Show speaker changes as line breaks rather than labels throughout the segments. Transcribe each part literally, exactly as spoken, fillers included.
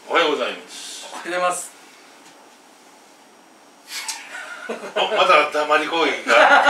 おはようございます。
おはようございます。
お、また黙り攻撃が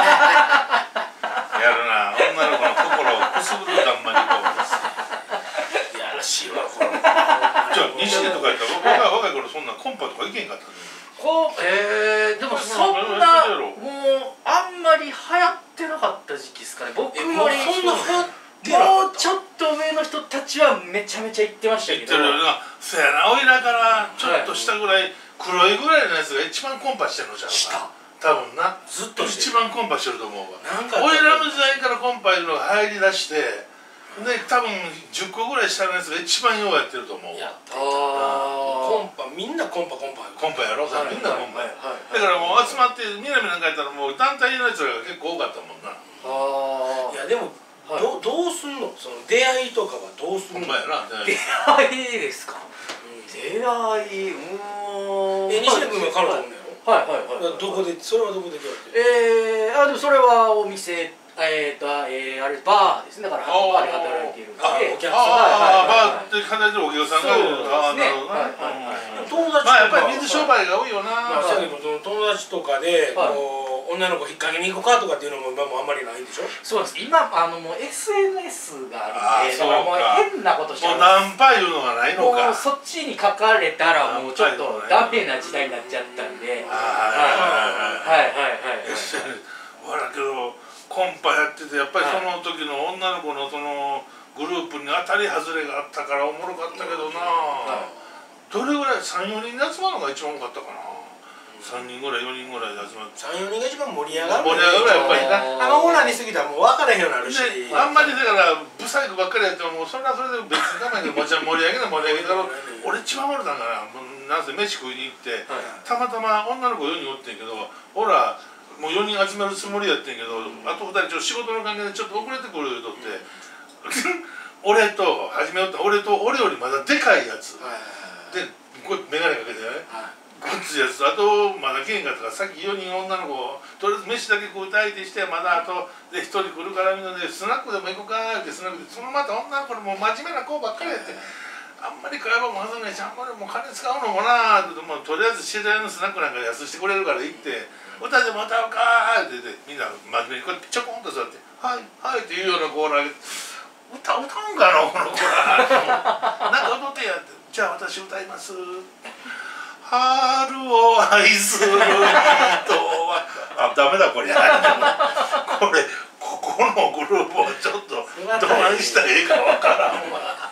やるな。女の子の心をくすぐる黙り攻撃です。
いやらしいわこれ。じ
ゃあ西出とかやったら僕が若い頃そんなコンパとかいけんかったの。
こうえー、でもそんなもうあんまり流行ってなかった時期ですかね。僕よりもうそんな流行ってもうちょっと上の人たちはめちゃめちゃ行ってましたけど。
行ってるな。そやな、おいらからちょっと下ぐらい黒いぐらいのやつが一番コンパしてるのじゃんか。多分な、ずっと一番コンパしてると思うわ。おいらの時代からコンパいうのが入りだして、で多分じゅっこぐらい下のやつが一番ようやってると思うわ。
コンパ、みんなコンパコンパ
コンパやろ、みんなコンパや。だからもう集まって南なんかやったらもう団体のやつらが結構多かったもんな。
いやでもどどうすんの、その出会いとかはどうすんの。
ほんまやな。
出会いですか。出会い、うん。
え、西出君が彼女おんのやろ。
はいはいはい。
どこで、それはどこで出会って。
ええ、あ、でもそれはお店、えっと、ええ、あれバーですね。だからバーで働いているんで。
あ、お客さん。
ああ、バーで働いてるお客さんがいる。ああ、なるほどね。
友達とか。
まあやっぱり水商売が多いよな。
そうやけど、その友達とかで、こう女の子引っ掛けに行こうかとかっていうのも今もあんまりないんでしょ。
そうです。今あのもう エスエヌエス があるんで、だからもう変なことして
もうナンパいうのがないのか。
もうそっちに書かれたらもうちょっとダメな時代になっちゃったんで。はいはいはいはいはい。
ほらけどコンパやっててやっぱりその時の女の子のそのグループに当たり外れがあったからおもろかったけどな。どれぐらいさん、よにんで集まるのが一番多かったかな。さんにんぐらいよにんぐらいで集まって
さん、よにんが一番盛り上がる。
盛り上がるやっぱりな。
あのオーナーに過ぎたらもう分からへんようになるし、
あんまりだからブサイクばっかりやってもそれはそれで別に我慢でもちろん盛り上げな盛り上げだろ。俺一番悪かったんかな。なんせ飯食いに行ってたまたま女の子よにんおってんけど、ほらもうよにん集めるつもりやってんけど、あとふたりちょっと仕事の関係でちょっと遅れてくるとって俺と初めおった俺と俺よりまだでかいやつでこう眼鏡かけてね、ごっついやつと、あとまだけんかったからさっきよにん女の子とりあえず飯だけ食うたいてしてまだあとでひとり来るからみんなでスナックでも行こうかってスナックで、そのまた女の子も真面目な子ばっかりやって。あんまり会話も挟んないし、あんまりもう金使うのもなーって、もうとりあえず知り合いのスナックなんかで安してくれるから行って「歌でも歌うか」って言ってみんな真面目にこうやってちょこんと座って「はいはい」っていうようなコーナーで「歌歌うんかなこの子ら」なんか踊ってやって「じゃあ私歌います」「春を愛する人は」あ、ダメだこれこれここのグループをちょっとどないしたらええかわからんわ。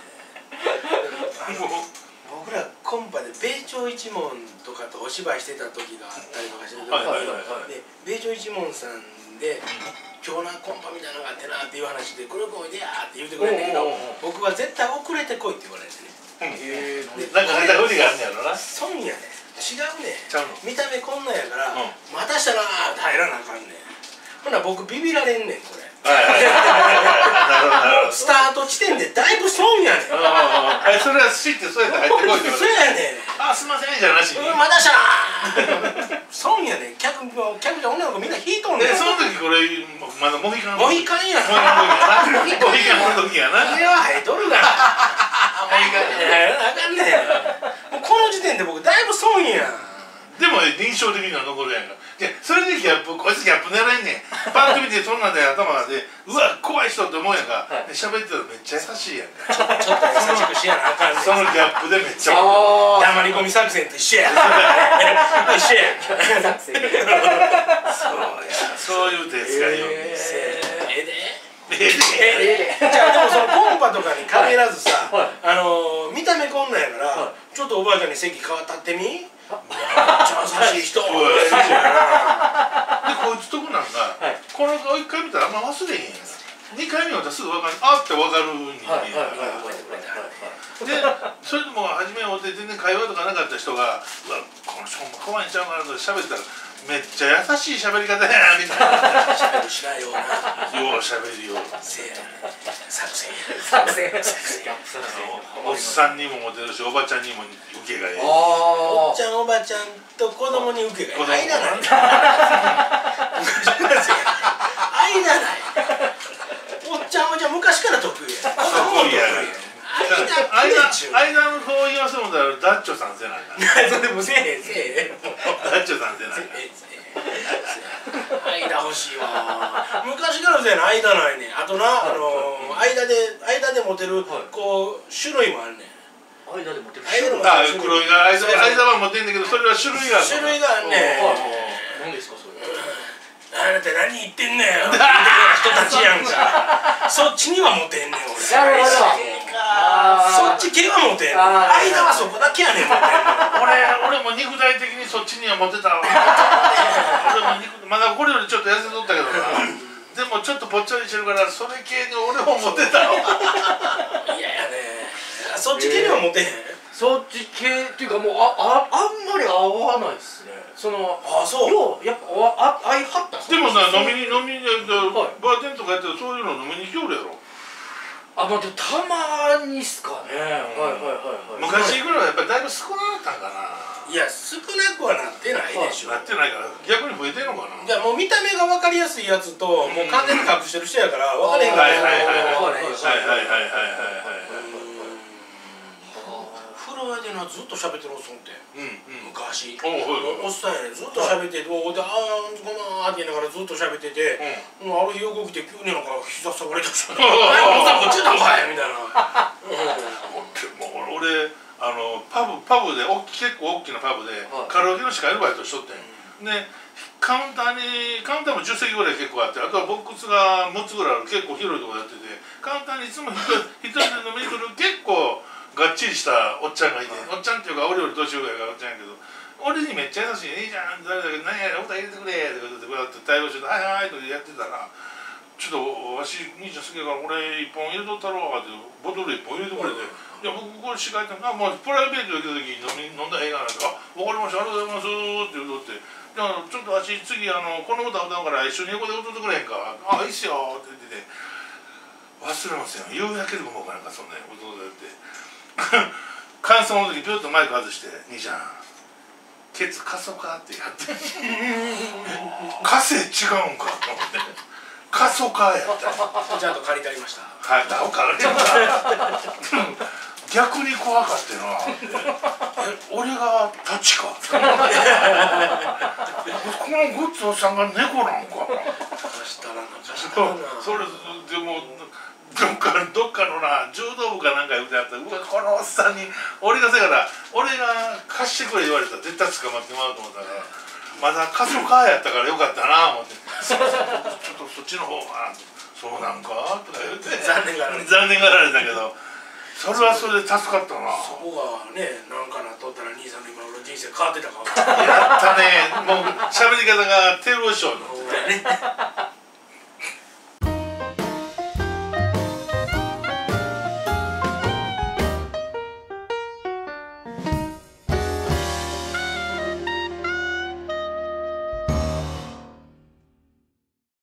僕らコンパで米朝一門とかとお芝居してた時があったりとかしてるで、米朝一門さんで「今日なコンパみたいなのがあってな」っていう話で「これこいでや」って言うてくれんねんけど、僕は絶対遅れてこいって言われてね。
なんかネタ振りがあんねやろな。
損やねん、違うねん、見た目こんなんやから「またしたな」って入らなあかんねん。ほな僕ビビられんねんこれ。スタート地点でだいぶ損やねん。
それは知ってそうやって入ってこいって
そうやねん。
あ、すいませんじゃなしに
またしたな損やねん。客客じゃ女の子みんな引いとんねん。
その時これまだモヒカン
モヒカンや
モヒカンの時やな。
これは生えとるがな。モヒカンやなあかんねん。もうこの時点で僕だいぶ損やん。
でも印象的には残るやんか。でそれでギャップ、こいつギャップ狙えんねん。パッと見てそんなんで頭がでうわ怖い人って思うやんか。喋ってたらめっちゃ優しいやんか。
ちょっと優しくしやなあかんねん。
そのギャップでめっちゃ
黙り込み作戦と一緒や。一緒や。
そうや、そういう手使いよ。
ええで
え
じゃあでもそのコンパとかに限らずさ、あの見た目こんなんやからちょっとおばあちゃんに席変わったってみ。めっちゃ優しい人。でこ
いつとこなんがこの顔一回見たらあんま忘れへんやん。二回目はすぐ分かる、あって分かる人間やから。でそれでも初め会うて全然会話とかなかった人が「うわこの人も怖いんちゃうかな」と喋ったらめっちゃ優しい喋り方やみたいな。
しゃべるしないような。
よう喋るよ。
せや作戦
作戦
おっさんにもモテるしおばちゃんにも受けがいい。
おっちゃんおばちゃんと子供に受けがいい。間ない。間ない。おっちゃんはじゃ昔から得意や。
得意や。だ間の子を言わせるもんだらダッチョさんせないな
それもせえへんせえへん
ダッチョさんせない
間欲しいわ昔からせやな間ないねあとなあの間で間で持てるこう種類もあるね
間で持てる
種類
あ黒いが間は持ってんだけどそれは種類がある
種類があるね
何ですかそれ
あなた何言ってんねん人たちやんかそっちにはモテんねん俺
なるほど
そっち系はモテんねん間はそこだけやねんモテんの
俺俺も肉体的にそっちにはモテたわ俺も肉まだこれよりちょっと痩せとったけどなでもちょっとぽっちゃりしてるからそれ系に俺もモテたわ
いややねそっち系にはモテへん
そっち系っていうかもうあああんまり合わないっすねその
あそう
ようやっぱあ合いはった
でもな飲みに飲みにバーテンとかやってそういうの飲みに来よるやろ
あまあでもたまにっすかねはいはいはいはい
昔ぐらいはやっぱりだいぶ少なかったんかない
や少なくはなってないでしょ
なってないから逆に増えてんのかな
じゃあもう見た目が分かりやすいやつともう完全に隠してる人やから分かれへんから
はいはいはい
分かれへんし
はいはいはいはいはい
風呂屋でなずっと喋ってるおっさんって昔
お
おっさんやねずっと喋ってて「おであーごまー」って言いながらずっと喋っててある日よく起きて急になんか膝下がれたし「おっさんこっちなんかい」みたいな
俺あのパブパブで結構大きなパブでカラオケの司会のバイトしとってんでカウンターにカウンターもじゅっせきぐらい結構あってあとはボックスがむっつぐらいある結構広いとこやっててカウンターにいつも一人で飲みに来る結構がっちりしたおっちゃんがいておっちゃんっていうか俺より年上がおっちゃんやけど俺にめっちゃ優しい「いいじゃん誰だけど何やお二人入れてくれ」とか言ってこうやって対応して「はいはい」とかやってたら「ちょっとわし兄ちゃん好きやから俺一本入れとったろ」ってボトル一本入れてくれて。いや僕これ司会ってあもうプライベートで来た時に飲み飲んだらええがなって「あ分かりましたありがとうございます」って言うとって「じゃあちょっとわし次あのこの歌歌うから一緒に横で歌ってくれへんか」「あいいっすよ」って言ってて忘れますよ夕焼けでもかなんかそんな歌でって感想の時ピュッとマイク外して「兄ちゃんケツ貸そうか」ってやって「貸せ違うんか」と思って。貸そうかやった
ちゃんと借りてありました
はいだから逆に怖かってな俺がタチかこのグッズさんが猫なんか
貸したらな貸したらな
それでもどっかどっかのな柔道部かなんか言うてあったらうわこのおっさんに俺がせやから俺が貸してくれ言われたら絶対捕まってもらうと思ったからまだ貸そうかやったからよかったな思ってちょっとそっちの方がそうなんかとか言って
残念がられた
残念がられたけどそれはそれで助かったな
そこがねなんかなとったら兄さんの今の人生変わってたかも
やったねもう喋り方がテーブルショーの
ね